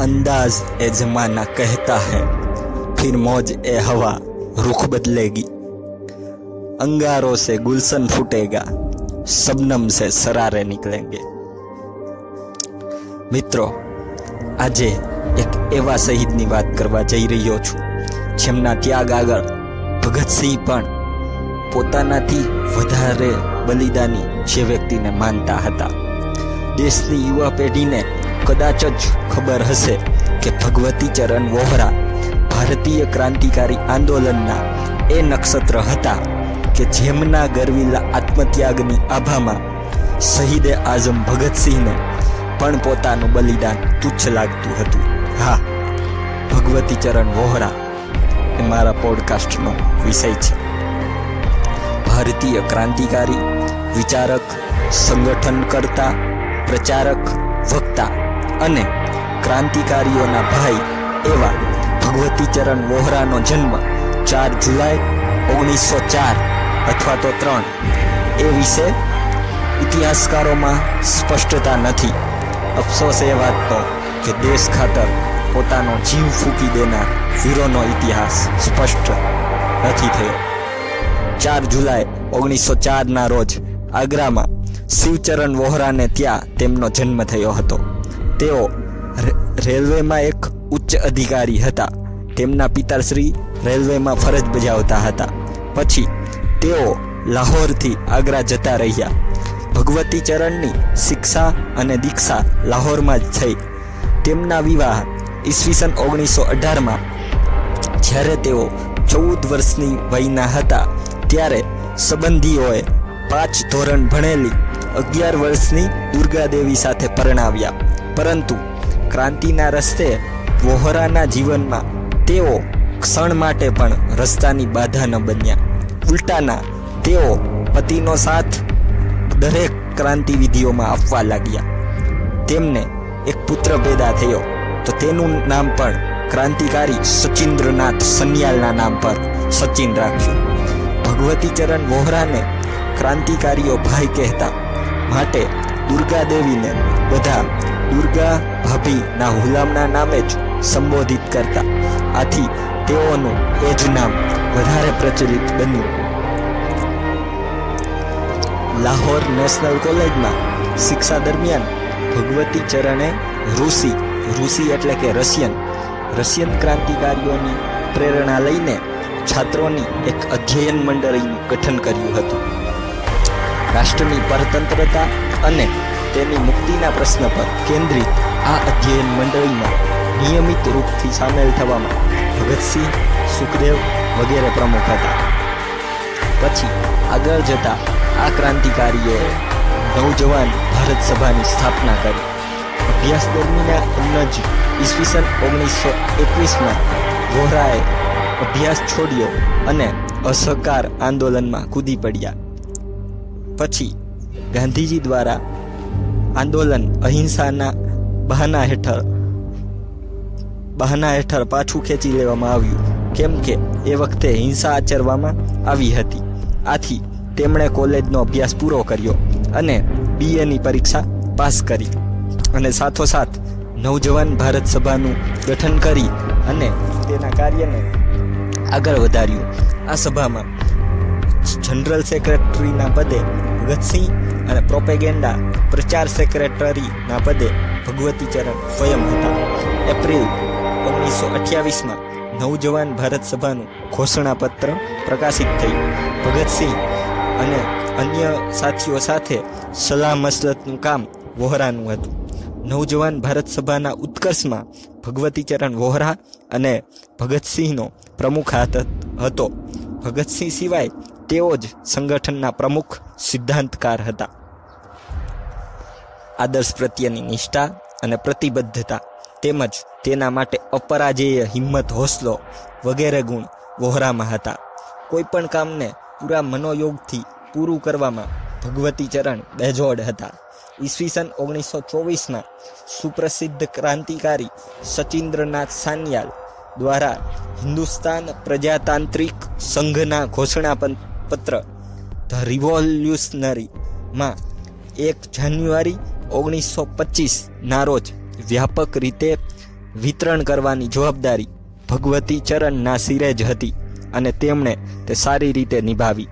अंदाज ए जमाना कहता है, फिर मौज ए हवा रुख बदलेगी। अंगारों से गुलशन फूटेगा, शबनम से सरारे निकलेंगे। मित्रों, આજે એક એવા શહીદની વાત કરવા જઈ રહ્યો છું જેમના ત્યાગ આગળ ભગતસિંહ પણ પોતાનાથી વધારે બલિદાની જે વ્યક્તિને માનતા હતા। દેશની યુવા પેઢીને કદાચ જ ખબર હશે કે ભગવતી ચરણ વોહરા ભારતીય ક્રાંતિકારી આંદોલનના એ નક્ષત્ર હતા કે જેમના ગરવીલા આત્મત્યાગની આભામાં શહીદે આઝમ ભગતસિંહને પણ પોતાનું બલિદાન તુચ્છ લાગતું હતું। હા, ભગવતી ચરણ વોહરા એ મારા પોડકાસ્ટનો વિષય છે। ભારતીય ક્રાંતિકારી, વિચારક, સંગઠનકર્તા, પ્રચારક, વક્તા અને ક્રાંતિકારીઓના ભાઈ એવા ભગવતી ચરણ વોહરાનો જન્મ 4 જુલાઈ 1904 અથવા તો 3 એ વિશે ઇતિહાસકારોમાં સ્પષ્ટતા નથી। અફસોસ એ વાતનો કે દેશ ખાતર પોતાનો જીવ ફૂંકી દેનાર વીરોનો ઇતિહાસ સ્પષ્ટ નથી થયો। 4 જુલાઈ 1904ના રોજ આગ્રામાં શિવચરણ વોહરાને ત્યાં તેમનો જન્મ થયો હતો। તેઓ રેલવેમાં એક ઉચ્ચ અધિકારી હતા। તેમના પિતાશ્રી રેલવેમાં ફરજ બજાવતા હતા। પછી તેઓ લાહોરથી આગ્રા જતા રહ્યા। ભગવતી ચરણની શિક્ષા અને દીક્ષા લાહોરમાં જ થઈ। તેમના વિવાહ ઈસવીસન 1918માં જ્યારે તેઓ 14 વર્ષની વયના હતા ત્યારે સંબંધીઓએ 5 ધોરણ ભણેલી 11 વર્ષની દુર્ગાદેવી સાથે પરણાવ્યા। પરંતુ ક્રાંતિના રસ્તે વોહરાના જીવનમાં તેઓ ક્ષણ માટે પણ રસ્તાની બાધા ન બન્યા। ઉલટાના તેઓ પતિનો સાથ દરેક ક્રાંતિ વિધિઓમાં આપવા લાગ્યા। તેમને એક પુત્ર પેદા થયો તો તેનું નામ પણ ક્રાંતિકારી સચિન્દ્રનાથ સન્યાલના નામ પર સચિન રાખ્યું। ભગવતી ચરણ વોહરાને ક્રાંતિકારીઓ ભાઈ કહેતા, માટે દુર્ગાદેવીને બધા દુર્ગા ભાભીના હુલામના નામે જ સંબોધિત કરતા। આથી તેઓનું એ જ નામ વધારે પ્રચલિત બન્યું। લાહોર નેશનલ કોલેજમાં શિક્ષા દરમિયાન ભગવતી ચરણે રૂસી એટલે કે રશિયન ક્રાંતિકારીઓની પ્રેરણા લઈને છાત્રોની એક અધ્યયન મંડળીનું ગઠન કર્યું હતું। રાષ્ટ્રની પરતંત્રતા અને તેની મુક્તિના પ્રશ્ન પર કેન્દ્રિત આ અધ્યયન મંડળીમાં નિયમિત રૂપથી સામેલ થવામાં ભગતસિંહ, સુખદેવ વગેરે પ્રમુખ હતા। પછી આગળ જતા આ ક્રાંતિકારીઓએ નવજવાન ભારત સભાની સ્થાપના કરી। અભ્યાસ દરમિયાન જ ઈસવીસન 1921માં વોહરાએ અભ્યાસ છોડ્યો અને અસહકાર આંદોલનમાં કૂદી પડ્યા। પછી ગાંધીજી દ્વારા આંદોલન અહિંસાના બહાના હેઠળ પાછું ખેંચી લેવામાં આવ્યું, કેમ કે એ વખતે હિંસા આચરવામાં આવી હતી। આથી તેમણે કોલેજનો અભ્યાસ પૂરો કર્યો અને બીએની પરીક્ષા પાસ કરી અને સાથોસાથ નવજવાન ભારત સભાનું ગઠન કરી અને તેના કાર્યને આગળ વધાર્યું। આ સભામાં જનરલ સેક્રેટરીના પદે ભગતસિંહ અને પ્રોપેગેન્ડા પ્રચાર સેક્રેટરીના પદે ભગવતી ચરણ સ્વયં હતા। એપ્રિલ 1928માં નવજવાન ભારત સભાનું ઘોષણાપત્ર પ્રકાશિત થયું। ભગતસિંહ અને અન્ય સાથીઓ સાથે સલાહ મસલતનું કામ વોહરાનું હતું। નવજવાન ભારત સભાના ઉત્કર્ષમાં ભગવતી ચરણ વોહરા અને ભગતસિંહનો પ્રમુખ હાથ હતો। ભગતસિંહ સિવાય તેઓ જ સંગઠનના પ્રમુખ સિદ્ધાંતકાર હતા। આદર્શ પ્રત્યેની નિષ્ઠા અને પ્રતિબદ્ધતા તેમજ તેના માટે અપરાજેય હિંમત, હોસલો વગેરે ગુણ વોહરામાં હતા। કોઈ પણ કામને પૂરા મનોયોગથી પૂરું કરવામાં ભગવતી ચરણ બેજોડ હતા। ઈસવીસન 1924માં સુપ્રસિદ્ધ ક્રાંતિકારી સચિન્દ્રનાથ સાન્યાલ દ્વારા હિન્દુસ્તાન પ્રજાતાંત્રિક સંઘના ઘોષણાપત્ર ધ રિવોલ્યુશનરીમાં 1 જાન્યુઆરી 1925ના રોજ વ્યાપક રીતે વિતરણ કરવાની જવાબદારી ભગવતી ચરણના સિરે જ હતી અને તેમણે તે સારી રીતે નિભાવી.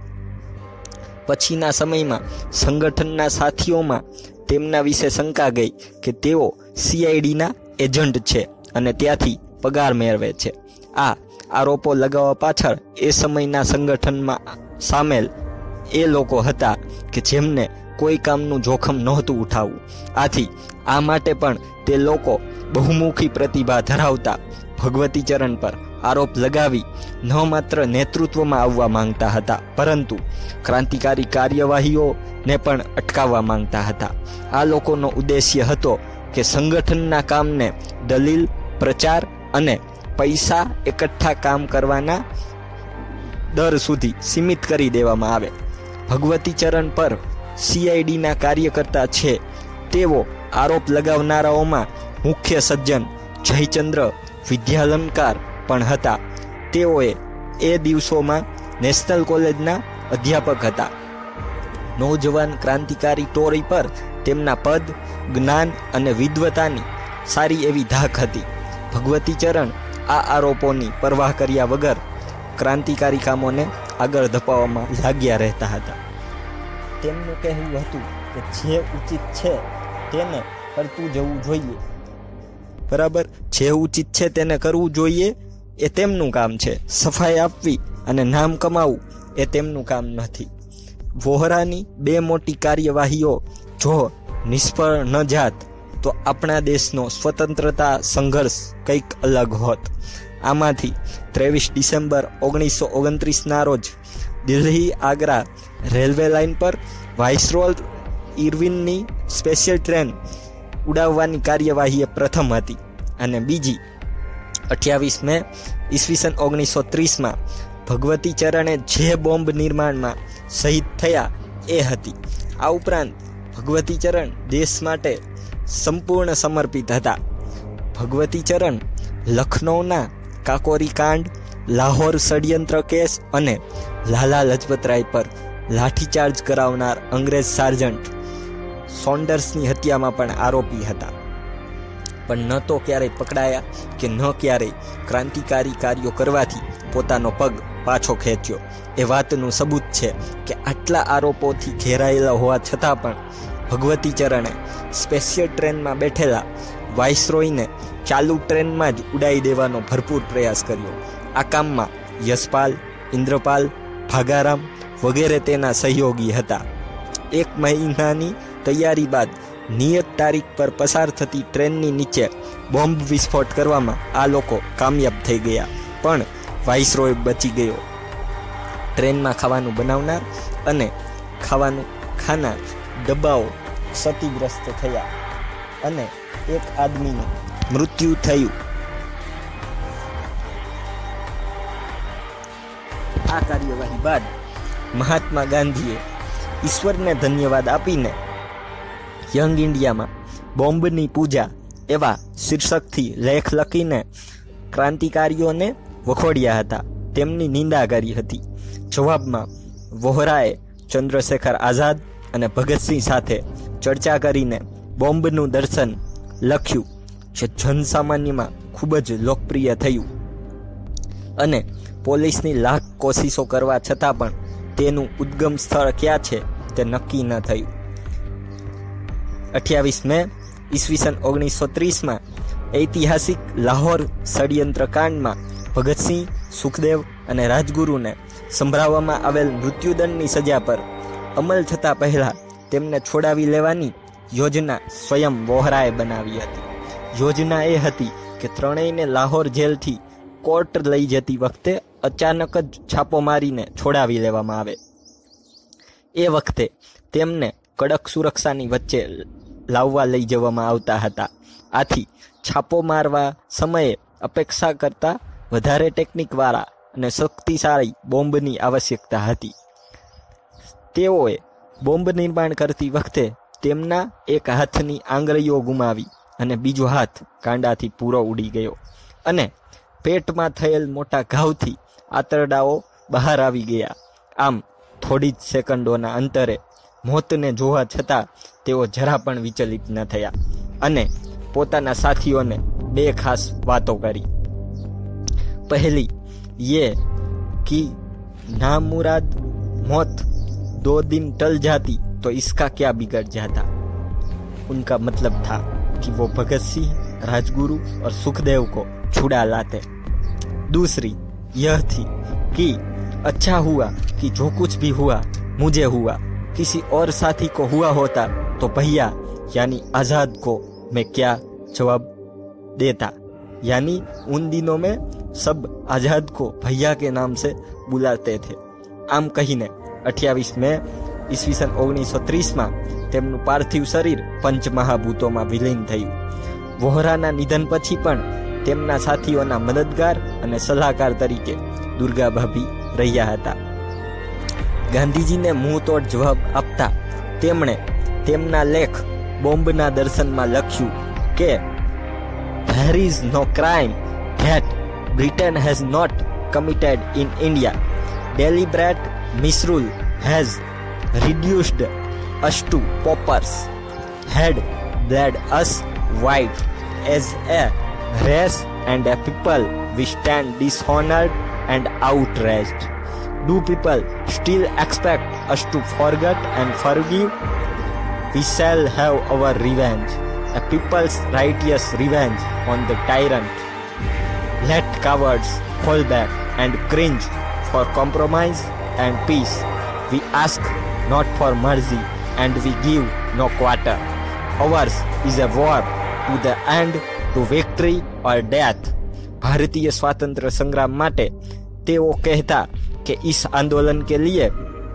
પછીના સમયમાં સંગઠનના સાથીઓમાં તેમના વિશે શંકા ગઈ કે તેઓ CIDના એજન્ટ છે અને ત્યાંથી પગાર મેળવે છે. આ આરોપો લગાવવા પાછળ એ સમયના સંગઠનમાં સામેલ એ લોકો હતા કે જેમને કોઈ કામનું જોખમ નહોતું ઉઠાવવું. આથી આ માટે પણ તે લોકો બહુમુખી પ્રતિભા ધરાવતા ભગવતી ચરણ પર આરોપ લગાવી ન માત્ર નેતૃત્વમાં આવવા માંગતા હતા, પરંતુ ક્રાંતિકારી કાર્યવાહીઓને પણ અટકાવવા માંગતા હતા. આ લોકોનો ઉદ્દેશ્ય હતો કે સંગઠનના કામને દલીલ, પ્રચાર અને પૈસા એકઠા કામ કરવાના દર સુધી સીમિત કરી દેવામાં આવે. ભગવતી ચરણ પર CIDના કાર્યકર્તા છે તેઓ આરોપ લગાવનારાઓમાં મુખ્ય સજ્જન જયચંદ્ર વિદ્યાલંકાર પણ હતા. તેઓએ એ દિવસોમાં નેશનલ કોલેજના અધ્યાપક હતા. નૌજવાન ક્રાંતિકારી ટોળી પર તેમના પદ, જ્ઞાન અને વિદ્વતાની સારી એવી ધાક હતી. ભગવતી ચરણ આ આરોપોની પરવાહ કર્યા વગર ક્રાંતિકારી કામોને આગળ ધપાવવામાં લાગ્યા રહેતા હતા. તેમનું કહેવું હતું કે જે ઉચિત છે તેને કરતું જવું જોઈએ. બરાબર, જે ઉચિત છે તેને કરવું જોઈએ એ તેમનું કામ છે. સફાઈ આપવી અને નામ કમાવવું એ તેમનું કામ નથી. વોહરાની 2 મોટી કાર્યવાહીઓ જો નિષ્ફળ ન જાત તો આપણા દેશનો સ્વતંત્રતા સંઘર્ષ કંઈક અલગ હોત. આમાંથી 23 ડિસેમ્બર 1929ના રોજ દિલ્હી આગ્રા રેલવે લાઇન પર વાઇસરોય ઇરવિનની સ્પેશિયલ ટ્રેન ઉડાવવાની કાર્યવાહી એ પ્રથમ હતી અને બીજી 28 મે ઈસવીસન 1930માં ભગવતી ચરણે જે બોમ્બ નિર્માણમાં શહીદ થયા એ હતી. આ ઉપરાંત ભગવતી ચરણ દેશ માટે સંપૂર્ણ સમર્પિત હતા. ભગવતી ચરણ લખનૌના કાકોરી કાંડ, લાહોર ષડયંત્ર કેસ અને લાલા લજપતરાય પર લાઠીચાર્જ કરાવનાર અંગ્રેજ સાર્જન્ટ સોન્ડર્સની હત્યામાં પણ આરોપી હતા. પણ ન તો ક્યારેય પકડાયા કે ન ક્યારેય ક્રાંતિકારી કાર્યો કરવાથી પોતાનો પગ પાછો ખેંચ્યો. એ વાતનું સબૂત છે કે આટલા આરોપોથી ઘેરાયેલા હોવા છતાં પણ ભગવતી ચરણે સ્પેશિયલ ટ્રેનમાં બેઠેલા વાઇસરોયને ચાલુ ટ્રેનમાં જ ઉડાવી દેવાનો ભરપૂર પ્રયાસ કર્યો. આ કામમાં યશપાલ, ઇન્દ્રપાલ, ભાગારામ વગેરે તેના સહયોગી હતા. 1 મહિનાની તૈયારી બાદ નિયત તારીખ પર પસાર થતી ટ્રેનની નીચે બોમ્બ વિસ્ફોટ કરવામાં આ લોકો કામયાબ થઈ ગયા, પણ વાઇસરોય બચી ગયો. ટ્રેનમાં ખાવાનું બનાવનાર અને ખાવાનું ખાનાર ડબ્બાઓ ક્ષતિગ્રસ્ત થયા અને એક આદમીનું મૃત્યુ થયું. આ કાર્યવાહી બાદ મહાત્મા ગાંધીએ ઈશ્વરને ધન્યવાદ આપીને યંગ ઇન્ડિયામાં બોમ્બની પૂજા એવા શીર્ષકથી લેખ લખીને ક્રાંતિકારીઓને વખોડ્યા હતા, તેમની નિંદા કરી હતી. જવાબમાં વોહરાએ ચંદ્રશેખર આઝાદ અને ભગતસિંહ સાથે ચર્ચા કરીને બોમ્બનું દર્શન લખ્યું, જે જનસામાન્યમાં ખૂબ જ લોકપ્રિય થયું અને પોલીસની લાખ કોશિશો કરવા છતાં પણ તેનું ઉદ્ગમ સ્થળ ક્યાં છે તે નક્કી ન થયું. 28 મે ઈસવીસન 1930માં ઐતિહાસિક લાહોર ષડયંત્ર કાંડમાં ભગતસિંહ, સુખદેવ અને રાજગુરુને સંભળાવવામાં આવેલ મૃત્યુદંડની સજા પર અમલ થતાં પહેલાં તેમને છોડાવી લેવાની યોજના સ્વયં વોહરાએ બનાવી હતી. યોજના એ હતી કે ત્રણેયને લાહોર જેલથી કોર્ટ લઈ જતી વખતે અચાનક જ છાપો મારીને છોડાવી લેવામાં આવે. એ વખતે તેમને કડક સુરક્ષાની વચ્ચે લાવવા લઈ જવામાં આવતા હતા. આથી છાપો મારવા સમયે અપેક્ષા કરતાં વધારે ટેકનિકવાળા અને શક્તિશાળી બોમ્બની આવશ્યકતા હતી. તેઓએ બોમ્બ નિર્માણ કરતી વખતે તેમના એક હાથની આંગળીઓ ગુમાવી અને બીજો હાથ કાંડાથી પૂરો ઉડી ગયો અને પેટમાં થયેલ મોટા ઘાવથી આંતરડાઓ બહાર આવી ગયા. આમ થોડી જ સેકન્ડોના અંતરે મોતને જોવા છતાં તેઓ જરા પણ વિચલિત ન થયા અને પોતાના સાથીઓને बे खास बातों करी। पहली ये कि नामुराद मौत 2 दिन टल जाती तो इसका क्या बिगड़ जाता। उनका मतलब था कि वो भगत सिंह, राजगुरु और सुखदेव को छुड़ा लाते। दूसरी यह थी कि अच्छा हुआ कि जो कुछ भी हुआ मुझे हुआ, किसी और साथी को हुआ होता तो भैया यानी आजाद को मैं क्या जवाब देता। यानी उन दिनों में सब आजाद को भैया के नाम से बुलाते थे। આમ કહીને 28 મે ઈસવીસન 1930 તેમનું પાર્થિવ શરીર પંચમહાભૂતોમાં વિલીન થયું। વોહરાના નિધન પછી પણ તેમના સાથીઓના મદદગાર અને સલાહકાર તરીકે દુર્ગા ભાભી રહ્યા હતા। ગાંધીજીને મુંહતોડ જવાબ આપતા તેમણે તેમના લેખ બોમ્બના દર્શનમાં લખ્યું કે there is no crime that Britain has not committed in India. Deliberate misrule has reduced us to paupers, had bled us white as a race and a people. We stand dishonored and outraged. Do people still expect us to forget and forgive? We shall have our revenge, a people's righteous revenge on the tyrant. Let cowards fall back and cringe for compromise and peace. We ask not for mercy and we give no quarter. Ours is a war to the end, to victory or death. भारतीय स्वातंत्र संग्राम माटे तेओ कहता कि इस आंदोलन के लिए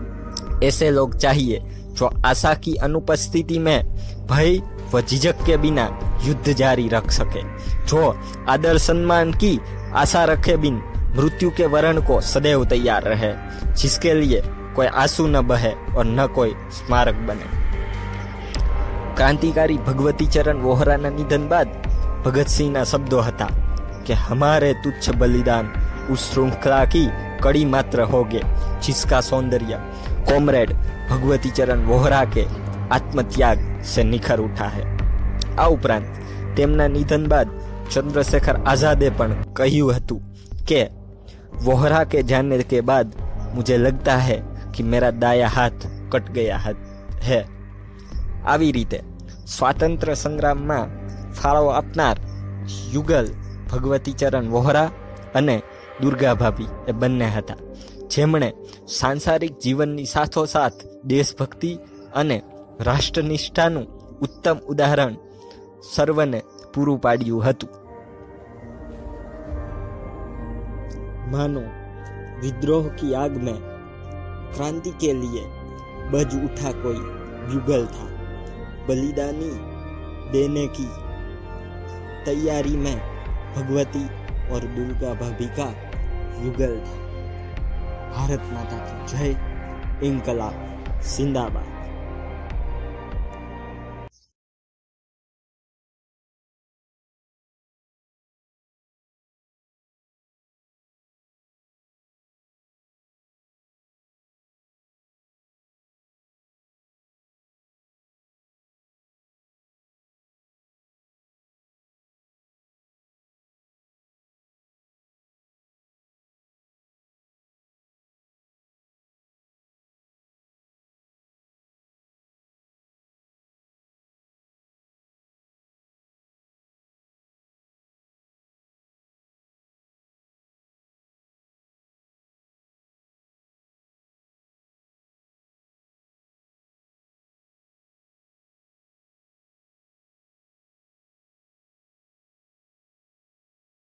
ऐसे लोग चाहिए जो आशा की अनुपस्थिति में भय व झिझक के बिना युद्ध जारी रख सके, जो आदर सम्मान की आशा रखे बिन मृत्यु के वरण को सदैव तैयार रहे, जिसके लिए कोई आंसू न बहे और न कोई स्मारक बने। क्रांतिकारी भगवती चरण वोहराना निधन बाद भगत सिंहना शब्दों हता कि हमारे तुच्छ बलिदान उस श्रृंखला की कड़ी मात्र होगे जिसका सौंदर्य कॉमरेड भगवती चरण वोहरा के आत्मत्याग से निखर उठा है। आ उपरांत તેમના નિધન બાદ ચંદ્રશેખર આઝાદે પણ કહ્યું હતું કે वोहरा के जाने के बाद मुझे लगता है कि मेरा दाया हाथ कट गया है। આવી રીતે સ્વાતંત્ર્ય સંગ્રામમાં ફાળો આપનાર યુગલ ભગવતી ચરણ વોહરા અને દુર્ગા ભાભી એ બંને હતા, જેમણે સાંસારિક જીવનની સાથોસાથ દેશભક્તિ અને રાષ્ટ્રનિષ્ઠાનું ઉત્તમ ઉદાહરણ સર્વને પૂરું પાડ્યું હતું। मानो विद्रोह की आग में क्रांति के लिए बज उठा कोई युगल था, बलिदानी देने की तैयारी में भगवती और दुर्गा भाभी का युगल था। भारत माता की जय, इंकलाब जिंदाबाद।